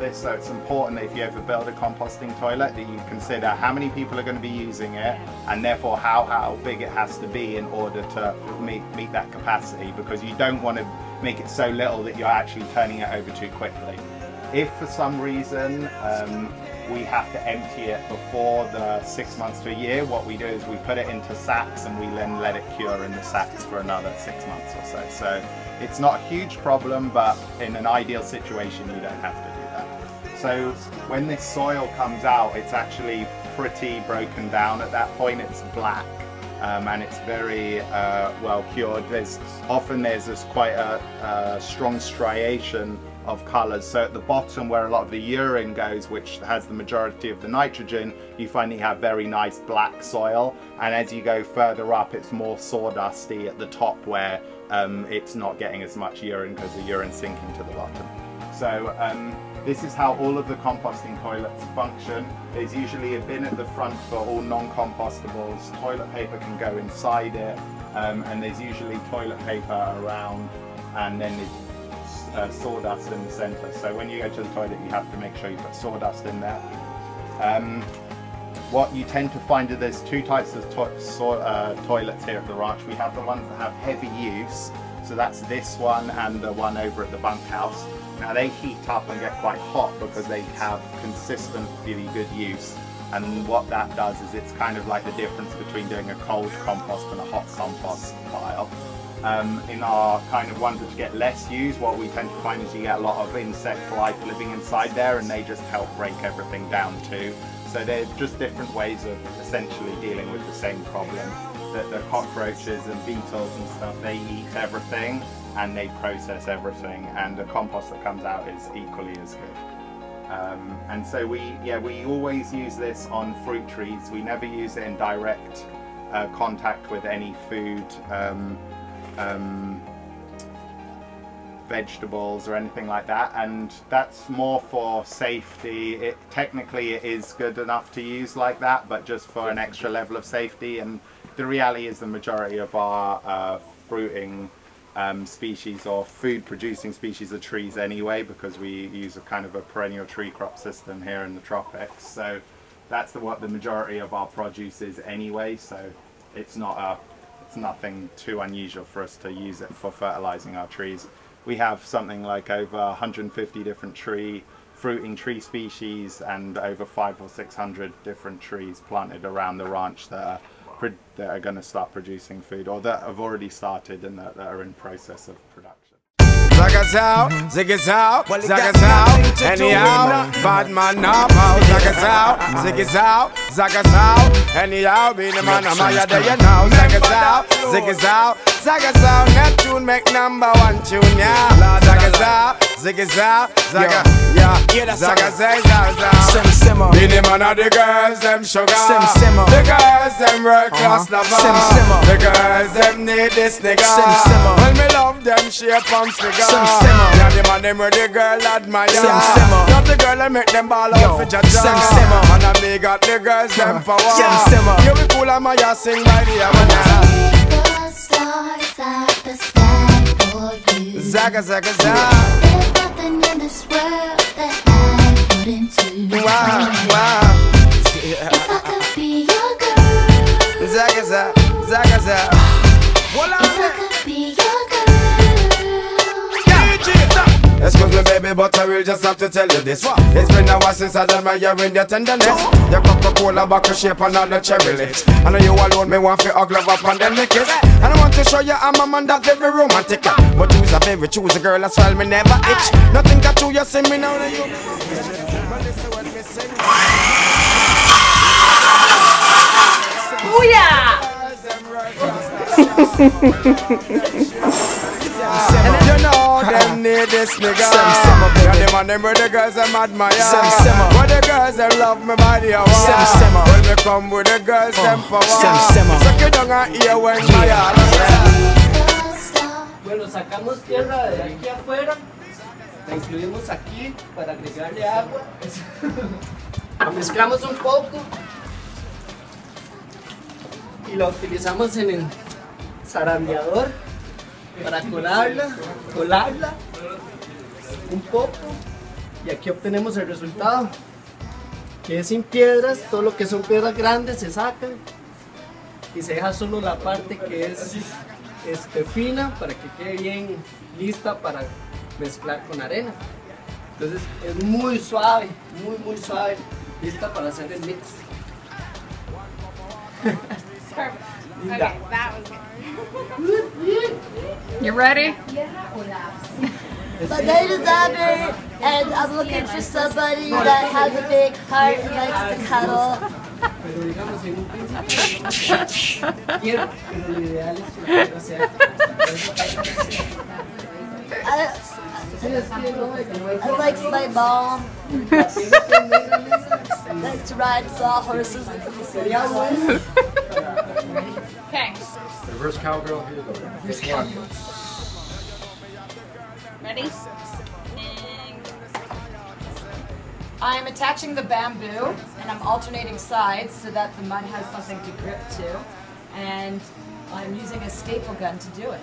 this, so it's important that if you ever build a composting toilet that you consider how many people are going to be using it, and therefore how big it has to be in order to meet that capacity, because you don't want to make it so little that you're actually turning it over too quickly. If for some reason we have to empty it before the 6 months to a year, what we do is we put it into sacks and we then let it cure in the sacks for another 6 months or so. So it's not a huge problem, but in an ideal situation you don't have to do that. So when this soil comes out, it's actually pretty broken down at that point. It's black and it's very well cured. There's this quite a strong striation of colours. So at the bottom where a lot of the urine goes, which has the majority of the nitrogen, you find that you have very nice black soil, and as you go further up it's more sawdusty at the top where it's not getting as much urine because the urine's sinking to the bottom. So this is how all of the composting toilets function. There's usually a bin at the front for all non-compostables. Toilet paper can go inside it, and there's usually toilet paper around, and then there's sawdust in the center. So when you go to the toilet you have to make sure you put sawdust in there. What you tend to find is there's two types of toilets here at the ranch. We have the ones that have heavy use, so that's this one and the one over at the bunkhouse. Now they heat up and get quite hot because they have consistent, really good use, and what that does is it's kind of like the difference between doing a cold compost and a hot compost pile. In our kind of ones which get less use, what we tend to find is you get a lot of insect life living inside there, and they just help break everything down too. So they're just different ways of essentially dealing with the same problem. That the cockroaches and beetles and stuff, they eat everything and they process everything, and the compost that comes out is equally as good. And so we always use this on fruit trees. We never use it in direct contact with any food, vegetables or anything like that, and that's more for safety. Technically it is good enough to use like that, but just for an extra level of safety. And the reality is the majority of our fruiting species or food producing species are trees anyway, because we use a kind of a perennial tree crop system here in the tropics. So that's what the majority of our produce is anyway, so it's nothing too unusual for us to use it for fertilizing our trees. We have something like over 150 different fruiting tree species and over 500 or 600 different trees planted around the ranch that are going to start producing food, or that have already started and that are in process of production. Zagas out, ziggas out, zagas out, anyhow, bad man now, zagas out, ziggas out, zagas out, anyhow, be the man of my day, you know, zagas out, ziggas out, zagas out, Neptune make #1 tune, yeah, zagas out, ziggas out, zaga, yeah, zagas out, simmer, be the man of the girls, them sugar, simmer, the girls, them world class lover, simmer, the girls, them need this nigga, simmer, when me love them shape and figure. Yeah, the man them where the girl admire. Not the girl that make them ball out for jaja. And I me got the girls them power. Yeah, we cool and Maya sing by the hour. Stars at the sky for you. Zaga, zaga, zaga. There's nothing in this world that I wouldn't do. Wow, wow. If I could be your girl. Zaga, zaga, zaga, zaga. If I could be your girl. Excuse me baby, but I will just have to tell you this. It's been a while since I done my in your tenderness. Your Coca-Cola bottle shape and all the cherry lips. I know you alone, me want to hug love up and then make it. And I want to show you I'm a man that's very romantic. But choose a favorite, choose a girl as well, me never itch. Nothing got you, you see me now that you. You know them need this nigga. Yeah, them and them where the girls them admire. Where the girls them love me by the hour. When me come with the girls them power. Suck it down and hear when my Bueno, sacamos tierra de aquí afuera. La incluimos aquí para agregarle agua. La mezclamos un poco y la utilizamos en el zarandeador para colarla un poco Y aquí obtenemos el resultado, que es sin piedras. Todo lo que son piedras grandes se sacan y se deja solo la parte que es fina para que quede bien lista para mezclar con arena. Entonces es muy suave, muy suave, lista para hacer el mix. Perfect. Okay, that was good. You ready? My name is Abby, and I'm looking for somebody that has a big heart and likes to cuddle. Pero digamos en un principio quiero, pero lo ideal es que la piedra sea. I like my mom. I like to ride sawhorses. Okay. Reverse cowgirl, here you go. Ready? And I'm attaching the bamboo, and I'm alternating sides so that the mud has something to grip to. And I'm using a staple gun to do it.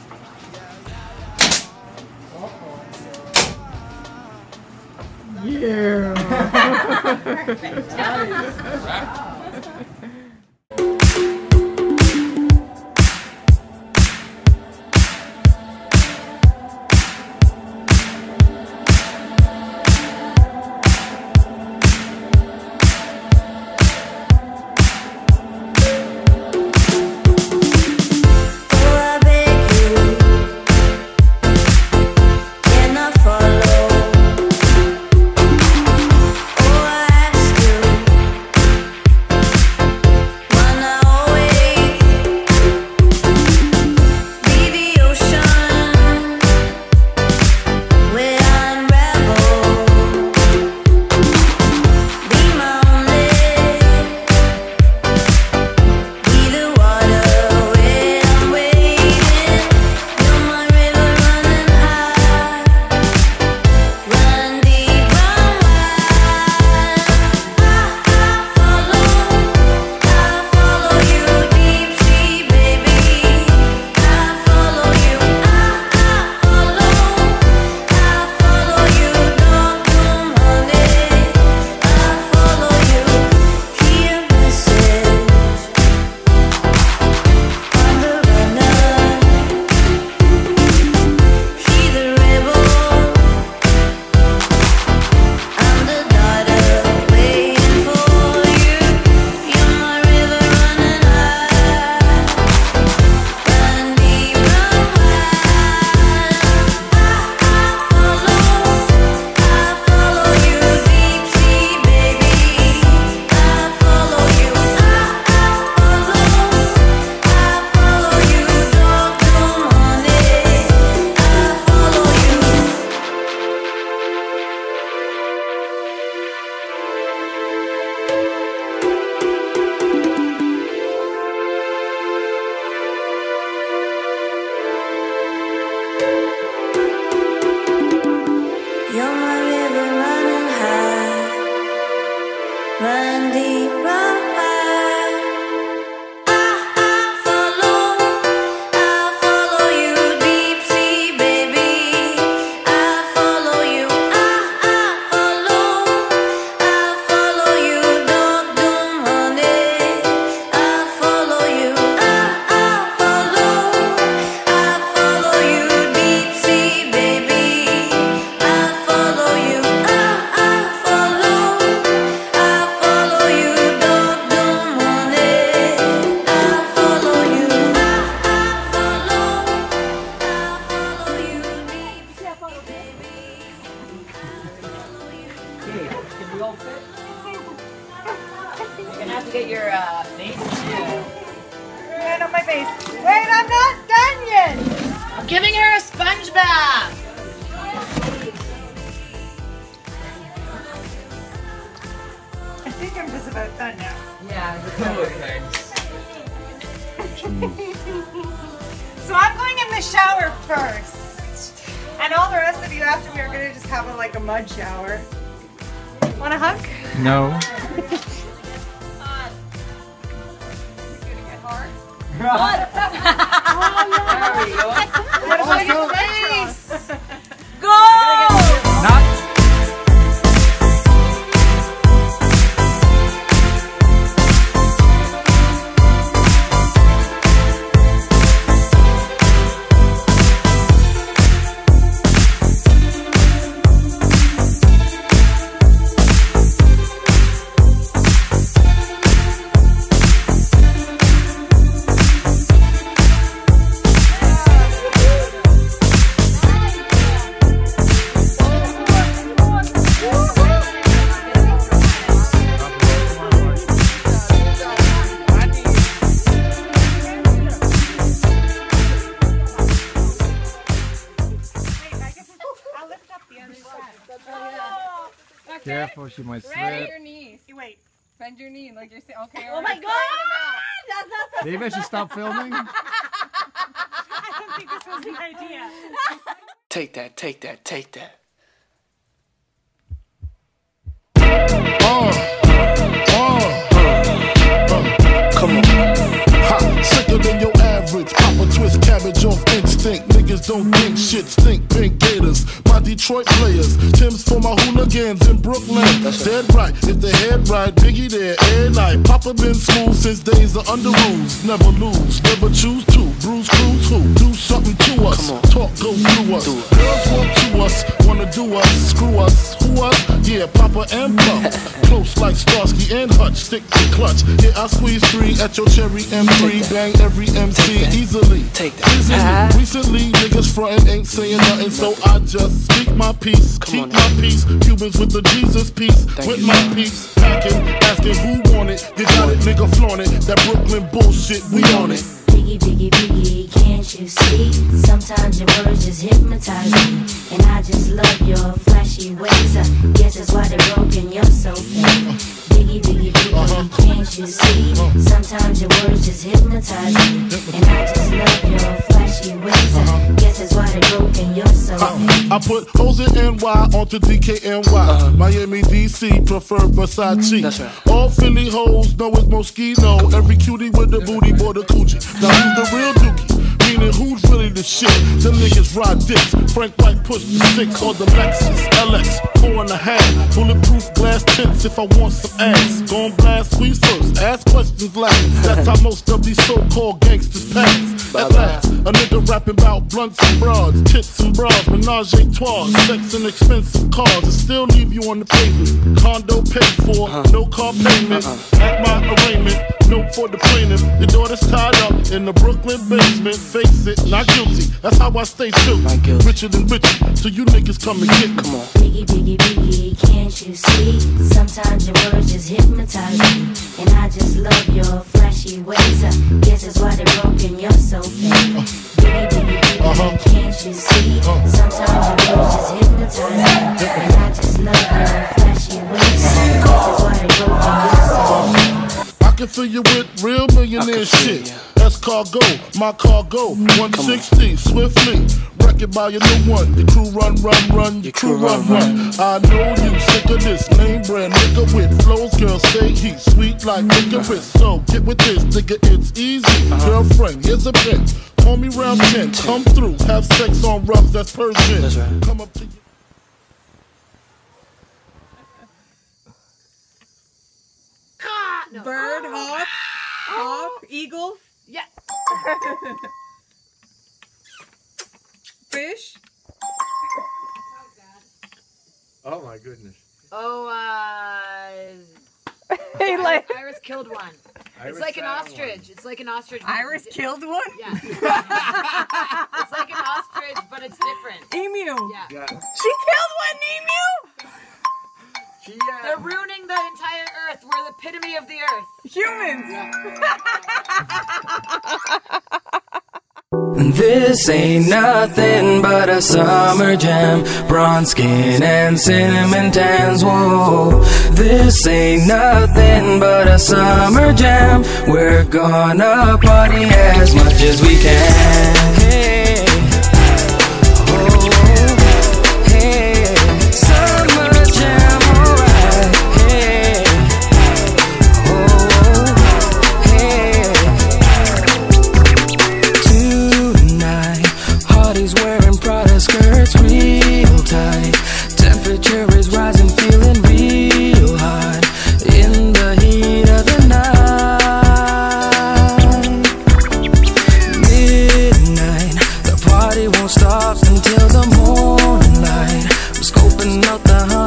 Yeah. Get your face too. Right on my face. Wait, I'm not done yet. I'm giving her a sponge bath. I think I'm just about done now. Yeah. So I'm going in the shower first. And all the rest of you after we are going to just have a mud shower. Want a hug? No. There we go. What about your face? Go! Not Okay. Careful, she might Bend slip. your knees. Wait. Bend your knee like you're saying. Okay. Oh my god! That's Maybe I should stop filming. I don't think this was the idea. Take that, take that, take that. Come on. Ha, sicker than your average. Papa twist cabbage off instinct. Niggas don't think shit stink. Pink Gators, my Detroit players. Tim's for my hooligans in Brooklyn. Dead right, if the head right, Biggie there, every night. Papa been smooth since days of under rules. Never lose, never choose to. Bruise, cruise, who? Do something to us. Talk, go through us. Girls want to us, wanna do us. Screw us, who us? Yeah, Papa and Puff. Close like Starsky and Hutch. Stick to clutch. Yeah, I squeeze 3 at your cherry M3. Bang every MC easily. Take that. Recently, niggas frontin' ain't saying nothing, so I just speak my peace, keep my peace. Cubans with the Jesus peace, with my peace. Packing, asking who want it. You got it, nigga, flaunt it. That Brooklyn bullshit, we on it. Biggie, biggie, biggie, can't you see? Sometimes your words just hypnotize me. And I just love your flashy ways. I guess that's why they're broken, you're so fake. Biggie, biggie, biggie, can't you see? Sometimes your words just hypnotize me. And I just love your flashy ways. I guess that's why they're broken, you're so fake. I put hoes in NY onto DKNY. Miami, DC, prefer Versace. That's right. All Philly hoes know it's Moschino. Every cutie with the booty, boy, the coochie. Now who's the real dookie? Meaning who's really the shit? Them niggas ride dicks. Frank White push the 6 or the Lexus LX 4.5. Bulletproof glass tints if I want some ass. Gon' blast squeeze first, ask questions last. That's how most of these so-called gangsters pass. At last, a nigga rapping about blunts and broads, tits and bras, menage a trois, sex and expensive cars, and still leave you on the pavement. Condo paid for, no car payment. At my arraignment, note for the plaintiff. Your daughter's tied up in the Brooklyn basement. Face it, not guilty. That's how I stay true. Richer than richer, so you niggas come and get me. Come on. Biggie, biggie, biggie, can't you see? Sometimes your words just hypnotize me. And I just love your flashy ways. I guess that's why they're broken, you're so fake. Biggie, biggie, biggie, can't you see? Sometimes your words just hypnotize me. And I just love your flashy ways. I guess that's why they're broken, you're so fake. I can fill you with real millionaire shit. That's cargo, my cargo, 160, swiftly. Wreck it by your new one. Your crew run, your crew run. I know you sick of this name brand nigga with flows. Girl, say he's sweet like licorice. So get with this, nigga, it's easy. Girlfriend, here's a pin. Call me round 10, come through, have sex on rugs, that's Persian. That's right. Come up to you. Bird, hawk, eagle. Yeah. Fish. Oh my goodness. Oh, Hey, like Iris killed one. It's like an ostrich. It's like an ostrich. Iris killed one. Yeah. It's like an ostrich, but it's different. Emu. Yeah. She killed one emu. They're ruining the entire earth. We're the epitome of the earth. Humans. This ain't nothing but a summer jam. Bronze skin and cinnamon tans. Whoa, this ain't nothing but a summer jam. We're gonna party as much as we can. Hey, oh, hey, summer jam, alright. Hey, oh, hey. Hardy's wearing Prada skirts real tight. Temperature is rising, feeling real hot in the heat of the night. Midnight, the party won't stop until the morning light. I'm scoping out the